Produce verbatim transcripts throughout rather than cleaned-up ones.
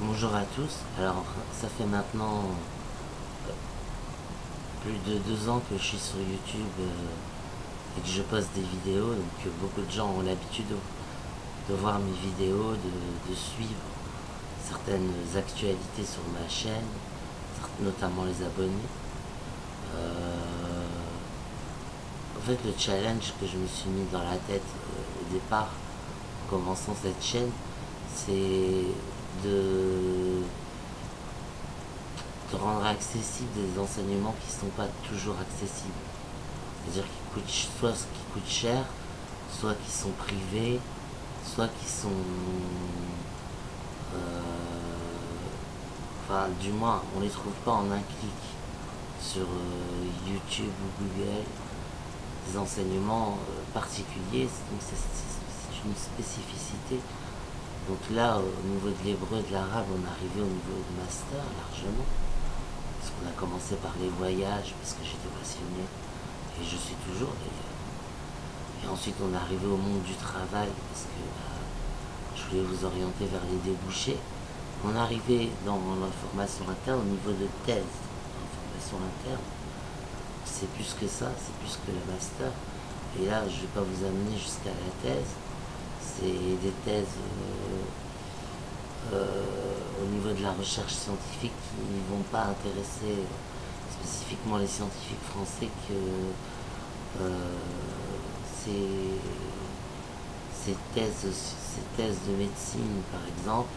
Bonjour à tous. Alors, ça fait maintenant euh, plus de deux ans que je suis sur YouTube euh, et que je poste des vidéos. Donc, euh, beaucoup de gens ont l'habitude de, de voir mes vidéos, de, de suivre certaines actualités sur ma chaîne, notamment les abonnés. Euh, en fait, le challenge que je me suis mis dans la tête euh, au départ, en commençant cette chaîne, c'est de de rendre accessibles des enseignements qui ne sont pas toujours accessibles. C'est-à-dire qui coûtent soit ce qui coûte cher, soit qui sont privés, soit qui sont... Euh, enfin, du moins, on les trouve pas en un clic sur euh, YouTube ou Google. Des enseignements euh, particuliers, donc c'est une spécificité. Donc là, au niveau de l'hébreu, de l'arabe, on est arrivé au niveau de master largement. Parce qu'on a commencé par les voyages, parce que j'étais passionné, et je suis toujours d'ailleurs. Et ensuite on est arrivé au monde du travail, parce que bah, je voulais vous orienter vers les débouchés. On est arrivé dans la formation interne au niveau de thèse. La formation interne, c'est plus que ça, c'est plus que le master. Et là, je ne vais pas vous amener jusqu'à la thèse. C'est des thèses... Euh, Euh, au niveau de la recherche scientifique qui ne vont pas intéresser spécifiquement les scientifiques français que euh, ces, ces, thèses, ces thèses de médecine par exemple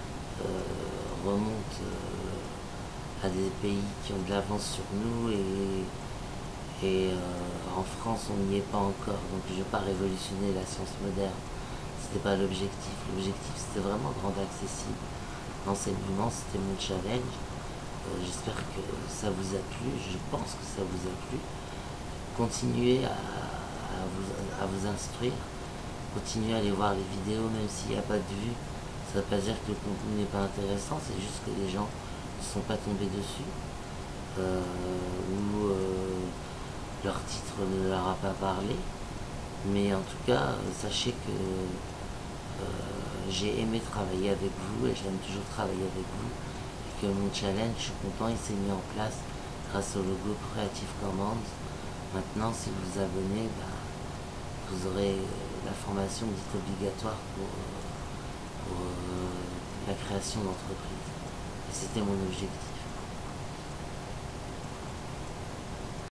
euh, remontent euh, à des pays qui ont de l'avance sur nous et, et euh, en France on n'y est pas encore, donc je ne vais pas révolutionner la science moderne. C'était pas l'objectif. L'objectif c'était vraiment de rendre accessible l'enseignement, c'était mon challenge. Euh, J'espère que ça vous a plu, je pense que ça vous a plu. Continuez à, à, vous, à vous instruire, continuez à aller voir les vidéos, même s'il n'y a pas de vue. Ça ne veut pas dire que le contenu n'est pas intéressant, c'est juste que les gens ne sont pas tombés dessus. Euh, ou euh, leur titre ne leur a pas parlé. Mais en tout cas, sachez que Euh, j'ai aimé travailler avec vous et j'aime toujours travailler avec vous et que mon challenge, je suis content, il s'est mis en place grâce au logo Creative Commons. Maintenant, si vous vous abonnez, bah, vous aurez la formation dite obligatoire pour, pour euh, la création d'entreprise. Et c'était mon objectif.